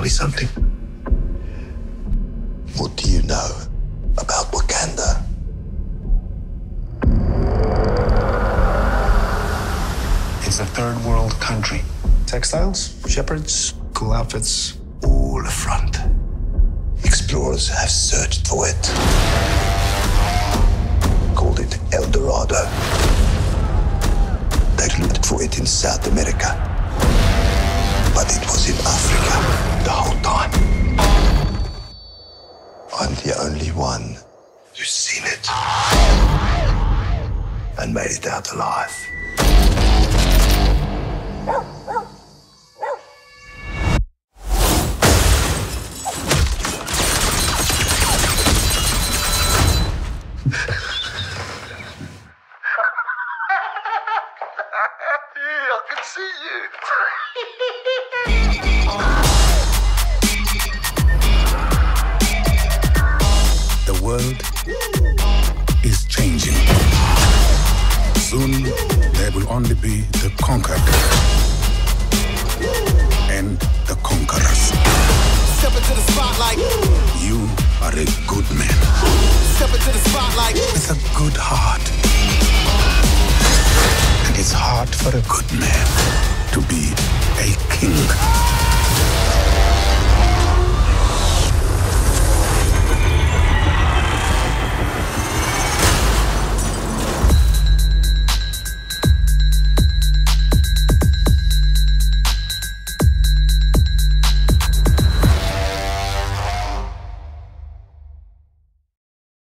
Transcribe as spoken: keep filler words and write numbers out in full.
tell you something? What do you know about Wakanda? It's a third world country. Textiles, shepherds, cool outfits. All front. Explorers have searched for it. Called it El Dorado. They looked for it in South America. But it was in Africa the whole time. I'm the only one who's seen it and made it out alive. I can see you. The world is changing. Soon, there will only be the conquered and the conquerors. Step into the spotlight. You are a good man. Step into the spotlight. With a good heart. And it's hard for a good man to be a king.